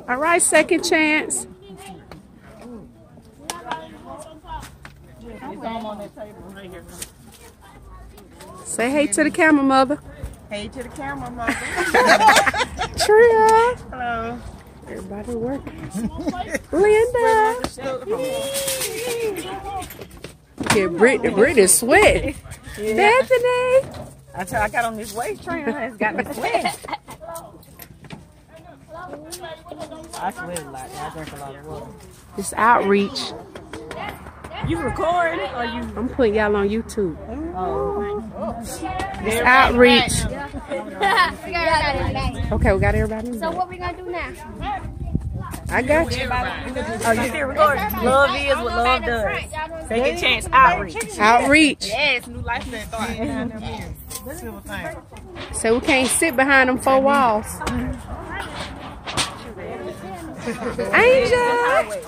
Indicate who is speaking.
Speaker 1: All right, second chance. Say hey to the camera, mother.
Speaker 2: Hey to the camera, mother.
Speaker 1: Tria.
Speaker 2: Hello.
Speaker 1: Everybody working. Linda. Yeah, Brittany sweat.
Speaker 2: Yeah.
Speaker 1: Bethany.
Speaker 2: I got on this waist trainer. It's got me sweating. I sweat a lot. I drink a lot of water.
Speaker 1: It's outreach.
Speaker 2: You recording or you?
Speaker 1: I'm putting y'all on YouTube.
Speaker 2: Oh.
Speaker 1: It's outreach.
Speaker 3: Yeah.
Speaker 1: Okay, we got everybody in
Speaker 3: So
Speaker 1: there.
Speaker 3: what we gonna do now?
Speaker 1: I got you.
Speaker 2: Oh, you still recording? Love is what love does. Second chance outreach.
Speaker 1: Outreach.
Speaker 2: Yes, new life been thing.
Speaker 1: So we can't sit behind them four walls. Angel.